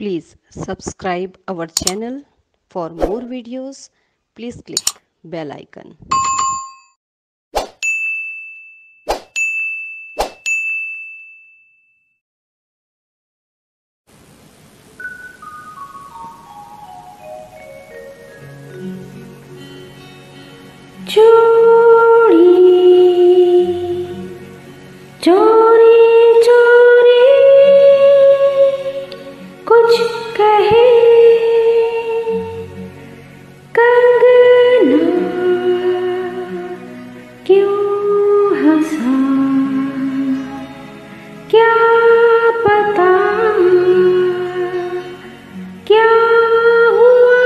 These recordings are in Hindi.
Please subscribe our channel. For more videos, please click bell icon. चोरी चोरी चोरी कुछ कहे कंगना, क्यों हंसा क्या पता क्या हुआ।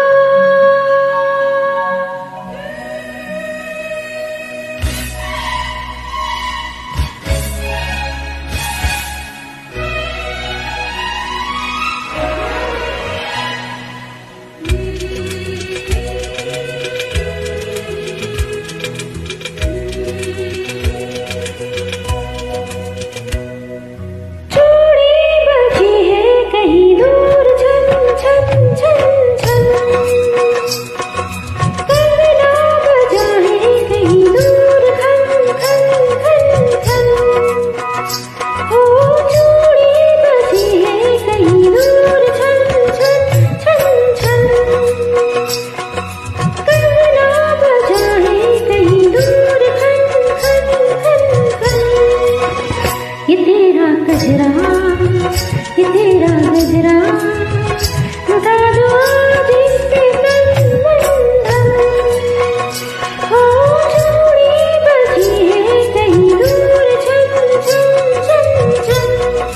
ये तेरा गजरा लुटा दो जिस पे तन मन धन। हो चूड़ी बजी है कहीं दूर छन छन छन छन,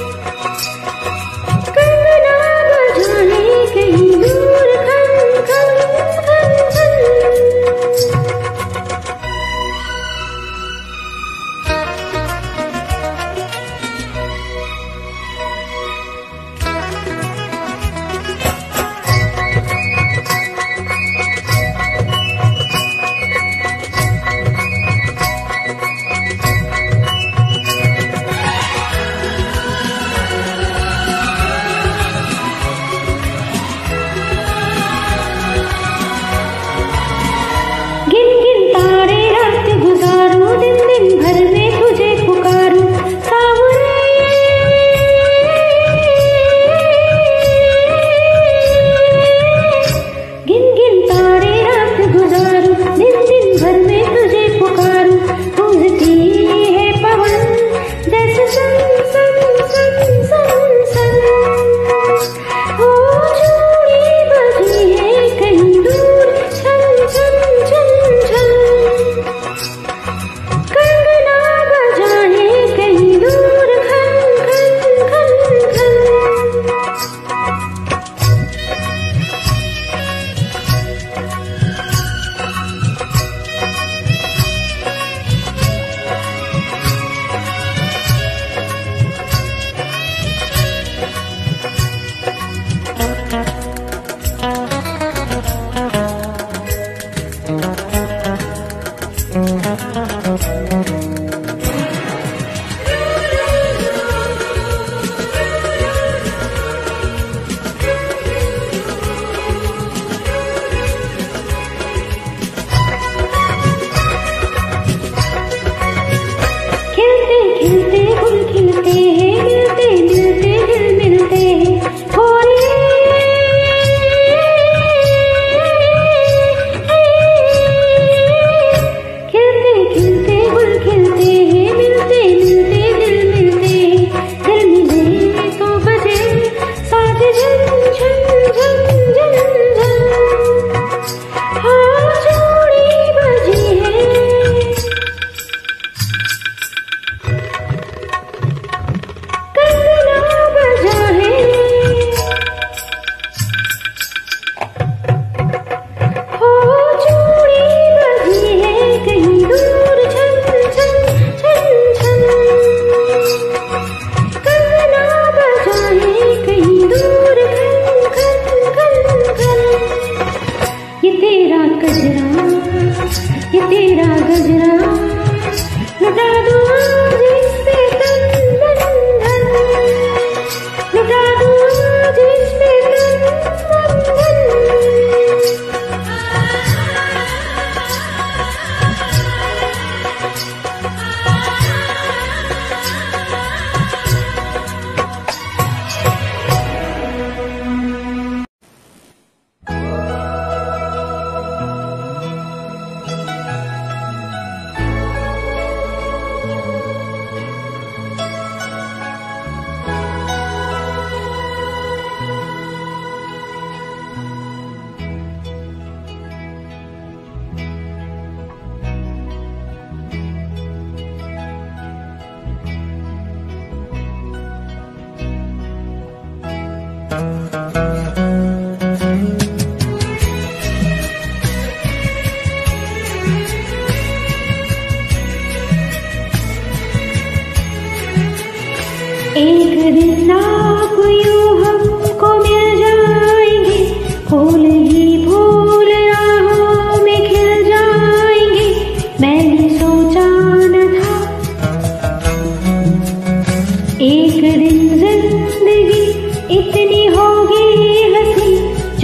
कंगना बजाने कहीं दूर खन खन खन खन। ये तेरा गजरा लुटा दो जिस पे तन मन धन, लुटा दो जिस पे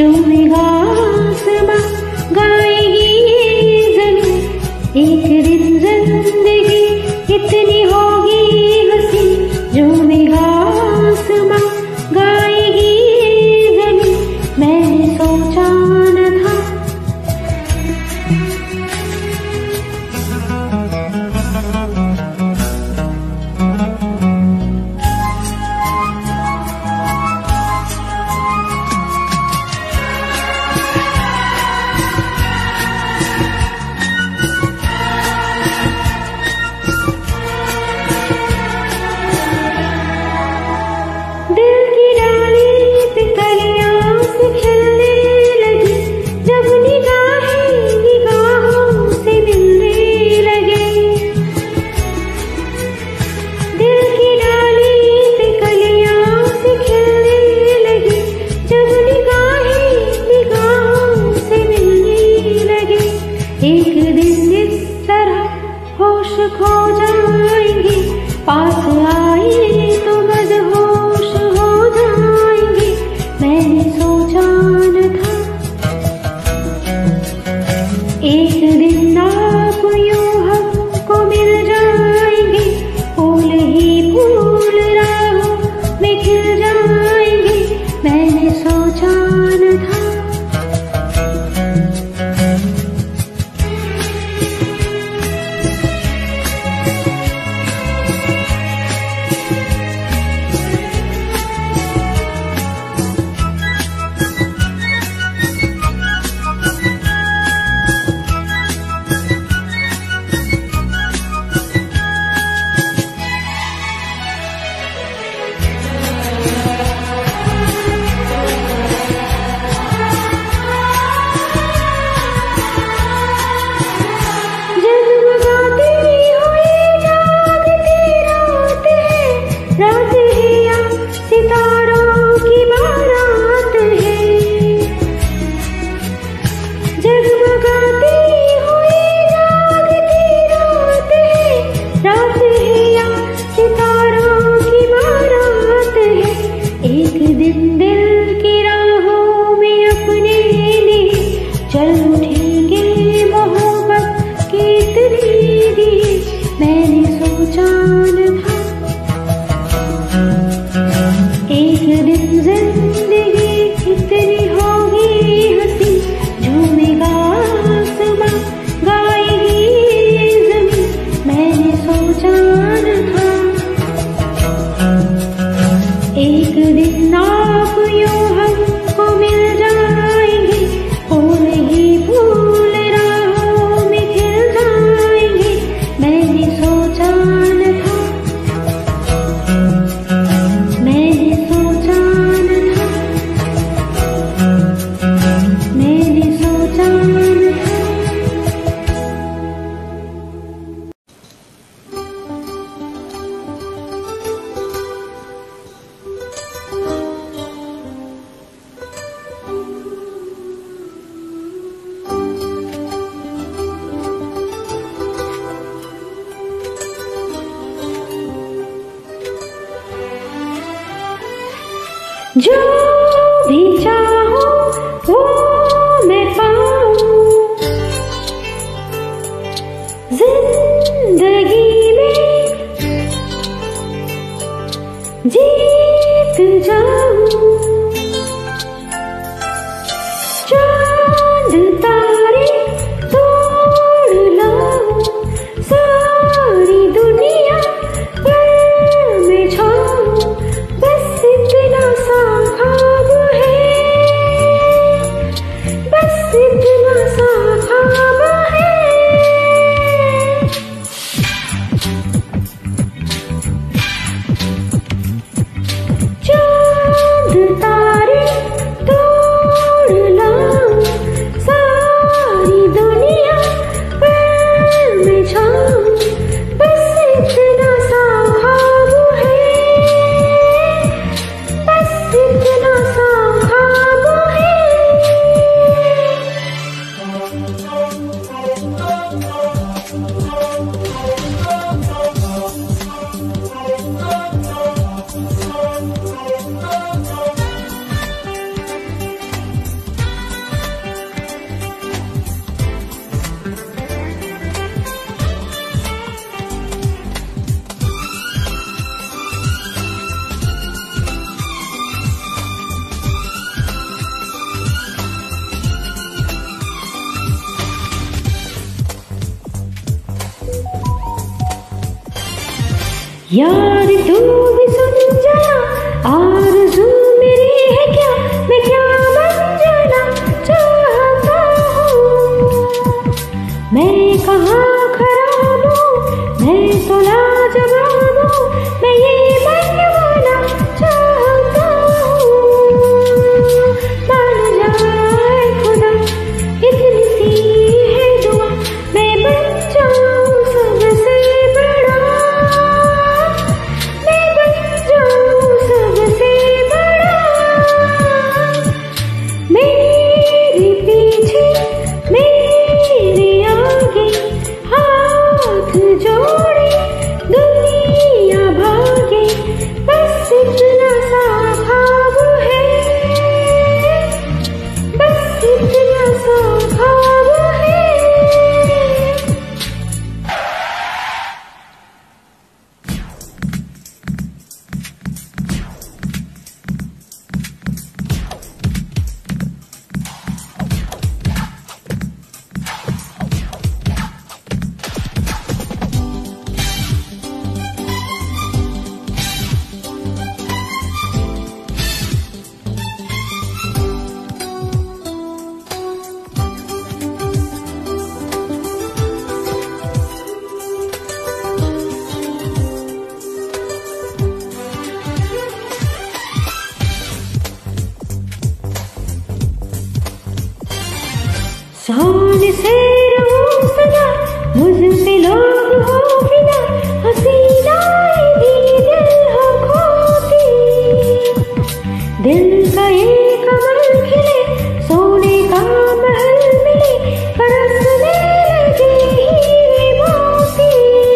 झूमेगा आसमां, गाएगी ज़मीं। एक दिन जिंदगी कितनी होगी हंसी, झूमेगा आसमां, गाएगी ज़मीं। मैंने सोचा न था खो जाएंगे, पास आए तो बदहोश हो जाएंगे। मैंने सोचा न था एक दिन आप यूं हमको मिल जाएंगे, फूल ही फूल राहों में खिल जाएंगे। मैंने सोचा न था जो भी चाहो वो मैं पाऊं जिंदगी में, जीत जाऊं। चांद तारे तोड़ लाऊं, सारी दुनिया पर मैं छाऊं। बस इतना सा ख्वाब है, बस इतना सा ख्वाब है। यार तू भी सुन जरा, आरज़ू मेरी है क्या, मैं क्या बन जाना चाहता हूँ। मैं कहाँ खराब हूँ, मैं तो लाजवाब हूँ, मैं ये बनवाना चाहता हूँ। मान जाए खुदा इतनी सी है दुआ, मैं बन जाऊँ सबसे बड़ा, मैं बन जाऊँ सबसे बड़ा। मेरे पीछे मेरे आगे हाथ जोड़े दुनिया भागे, बस इतना सा ख्वाब है, बस इतना सा ख्वाब है। शान से रहूं सदा, मुझ पे लोग हो फिदा, हसीनाएं भी दिल हो खोती। दिल का ये कमल खिले, सोने का महल मिले, बरसने लगे हीरे मोती।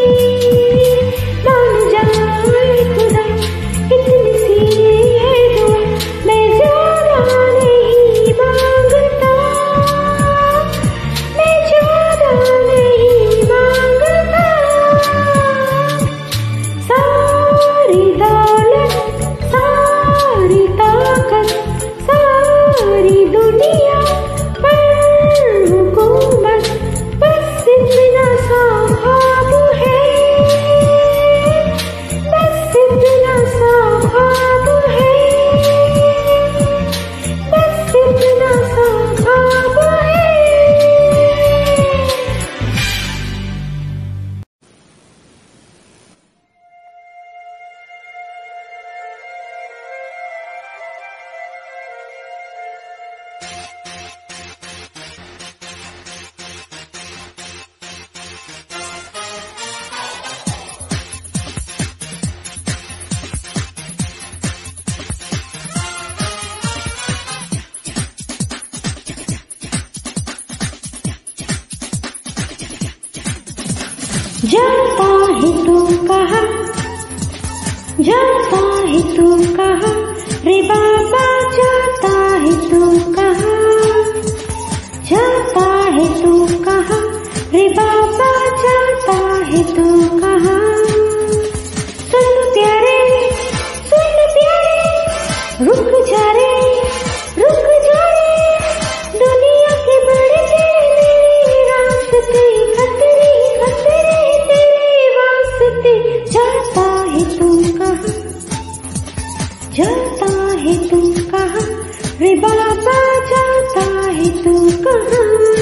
मान जाए खुदा इतनी सी है दुआ, मैं ज्यादा नहीं मांगता, मैं ज्यादा नहीं मांगता। सारी दौलत, सारी ताकत, सारी दुनिया पर हुकूमत, बस इतना सा ख्वाब है, बस इतना सा ख्वाब है, बस इतना सा ख्वाब है। जाता है तू कहाँ, जाता है तू कहाँ, रे बाबा जाता है तू कहाँ, जाता है तू कहाँ, रे बाबा जाता है तू कहाँ। सुन प्यारे, रुक जा रे, रुक जा रे, दुनिया के बड़े तेरे रास्ते, खतरे खतरे तेरे वास्ते। जाता है तू कहाँ, जाता है तू कहाँ, रे बाबा जाता है तू कहाँ।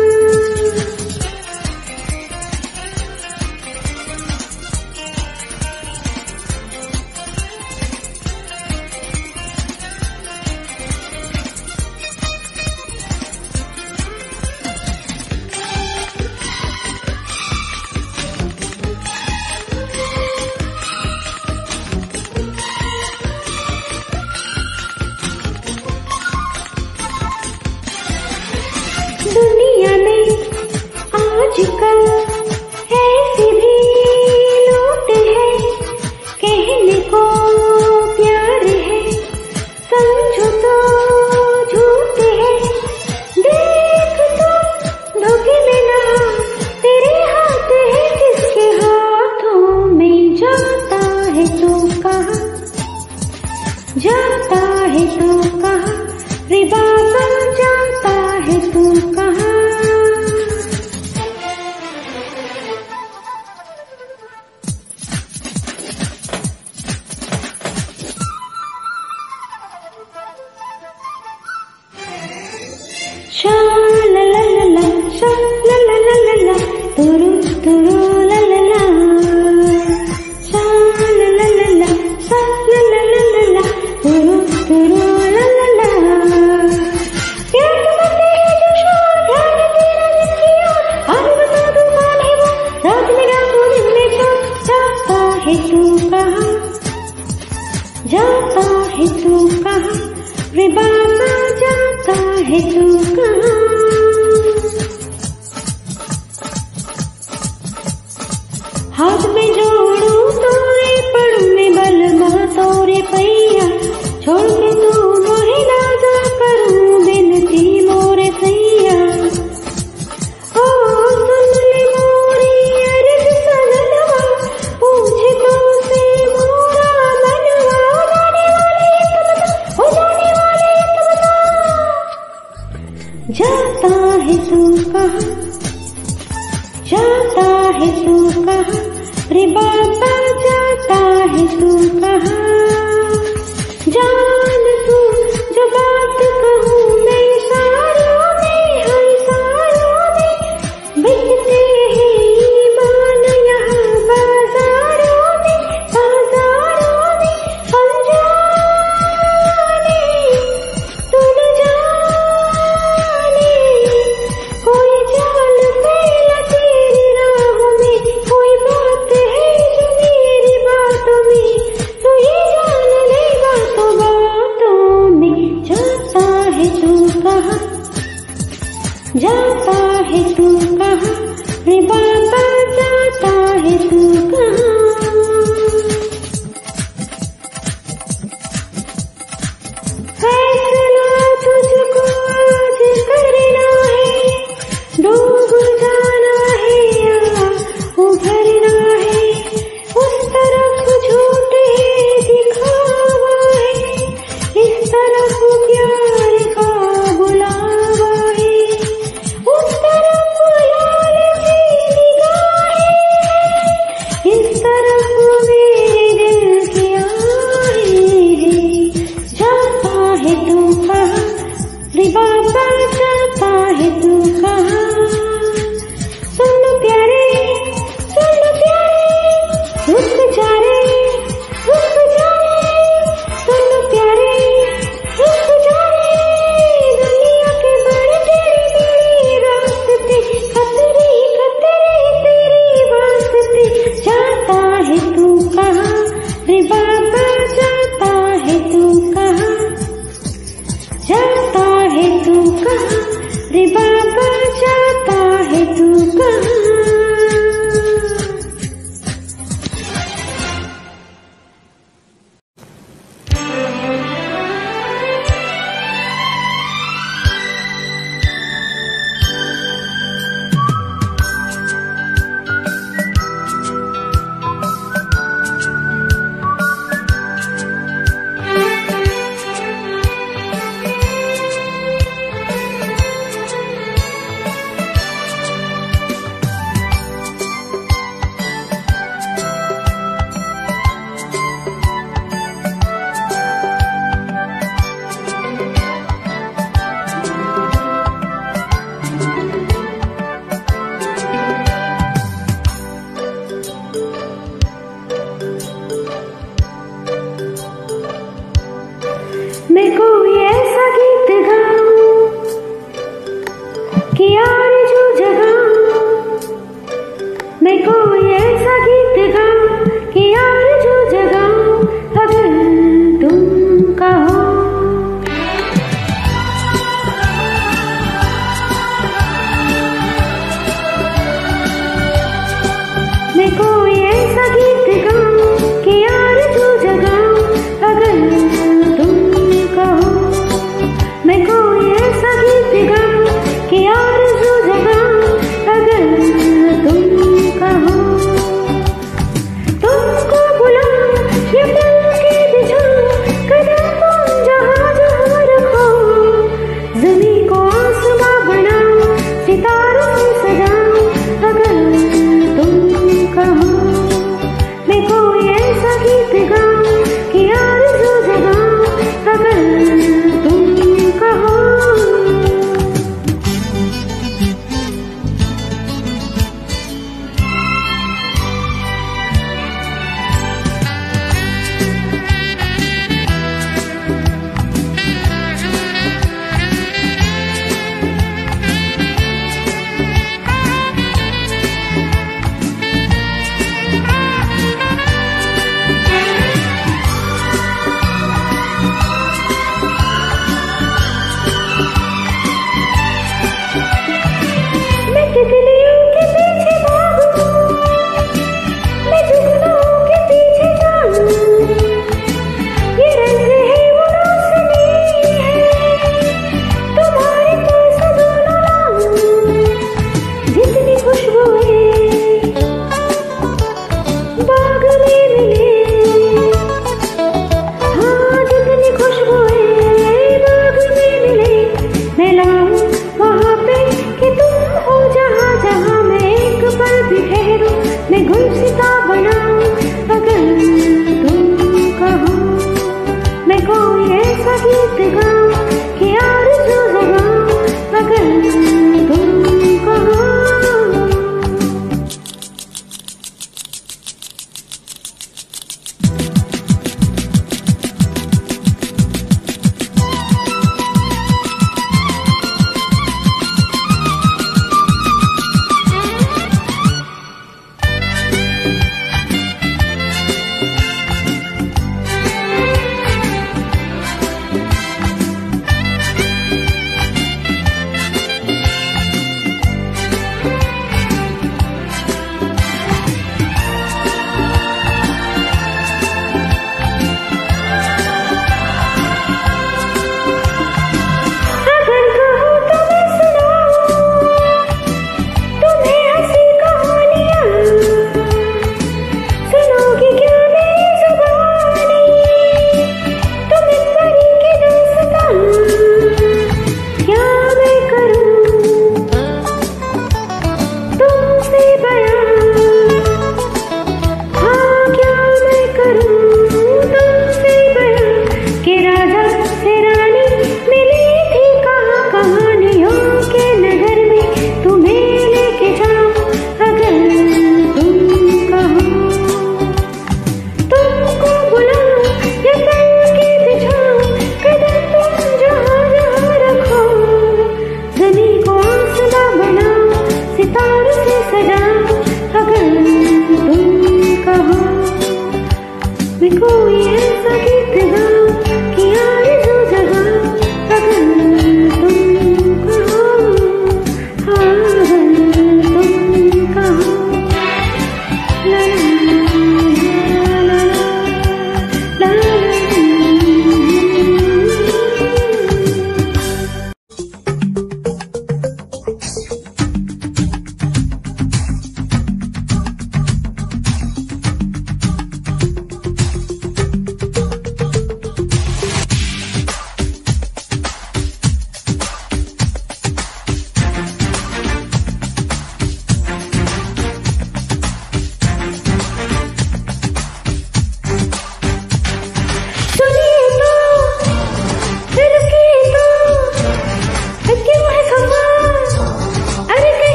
दुनिया में आजकल ऐसे भी लोग हैं, कहने को प्यार है, समझो तो झूठ है। देख तो धोखे में ना, तेरे हाथ है किसके हाथों में। जाता है तू कहाँ, जाता है तू कहाँ, रे बाबा जाता है तू कहाँ। है तू कहाँ? हाथ में जोड़ू तोरे पड़ू में बलमा तोरे पैया छोड़ के तू मोहे लागा करूं बिनती मोरे सैया। ओ सुन ले मोरी अर्ज सननवा पूछे तो से मोरा मनवा जाने वाले एक बता, ओ जाने वाले एक बता। जाता है तू कहाँ? जाता है तू कहाँ? रे बाबा जाता है तू कहाँ? जान तू जो बात कहूँ मैं इशारों में, हाँ इशारों में बिकते हैं ईमान यहाँ बाजारों में, बाजारों में। अनजाने तू न जाने कोई जाल फैला तेरी राहों में, कोई बात है जो मेरी बातों में तू ये जान लेगा तो बातों में। जाता है तू कहाँ? जाता है तू कहाँ? रे बाबा जाता है तू कहाँ? फैसला तुझको आज करना है, डूब जाना है या उभरना है। उस तरफ झूठे दिखावा है, इस तरफ प्यार का बुलावा है। उस तरफ लालची निगाहें, इस तरफ मेरे दिल की आहें हैं। जाता है तू कहाँ? रे बाबा जाता है तू कहाँ? सुन प्यारे रुक जा रे, रुक जा रे, सुन प्यारे रुक जा रे। दुनिया के बड़े तेरे रास्ते खतरे खतरे तेरी वास्ते। जाता है तू कहाँ? रे बाबा जाता है तू कहाँ? जाता है तू कहाँ? रे बाबा जाता है तू कहाँ?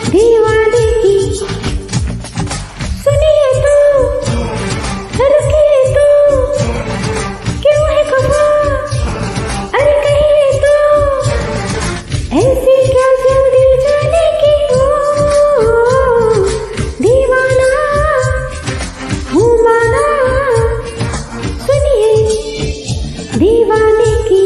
दीवाने की। सुनिए तो रुकिए तो क्यों है खफा, अरे कहिए तो ऐसी क्या जल्दी जाने की हो। दीवाना हूँ माना, सुनिए दीवाने की।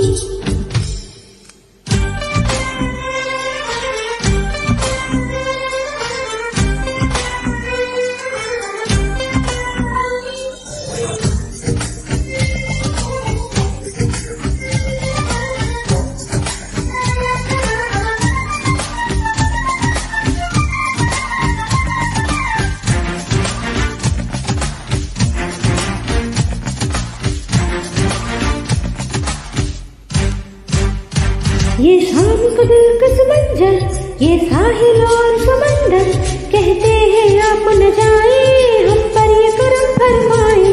ये शाम का दिलकश मंजर, ये साहिल और समंदर, कहते हैं आप न जाए हम पर ये करम फरमाए।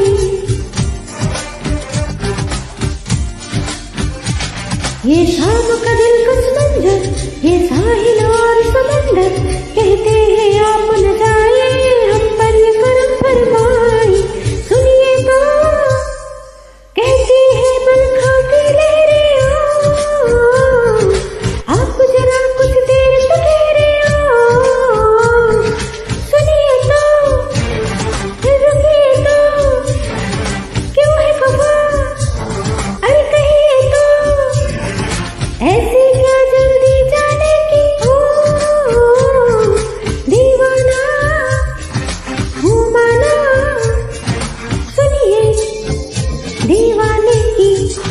ये शाम का दिलकश मंजर, ये साहिल और समंदर, कहते हैं आप न जाए हम पर ये करम फरमाए। सुनिए तो कहती है बरखा की लहरें, आप जरा कुछ देर तो ठहरे हो। सुनिए तो रुकिए तो क्यों है खफा, अरे कहिए तो ऐसी क्या जल्दी जाने की हो। दीवाना हूँ माना, सुनिए दीवाने की।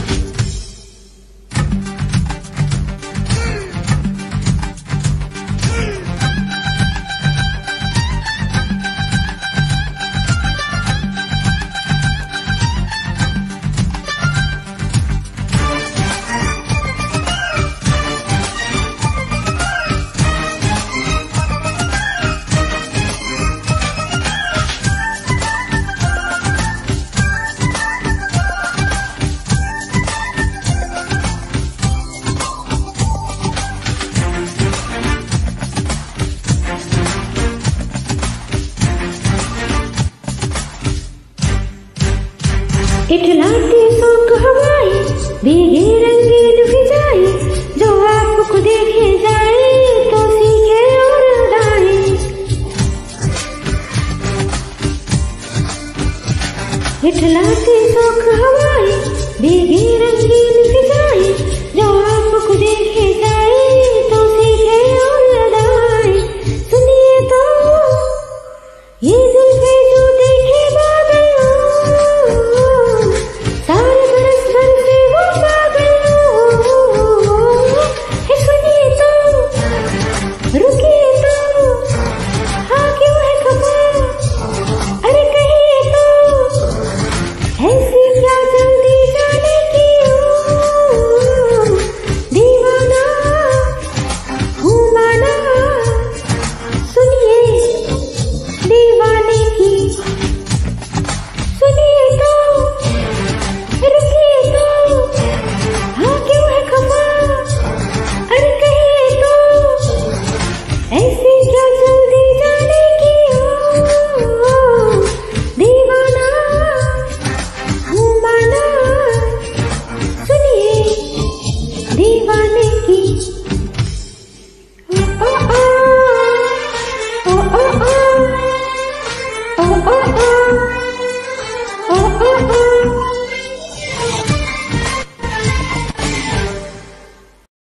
इठलाती शौक हवाएं, भीगे रंगीन फिजाएं, जो आपको देखे जाए तो सीखे और उड़ाए। इठलाती शौक हवाएं, भीगे रंगीन फिजाएं, जो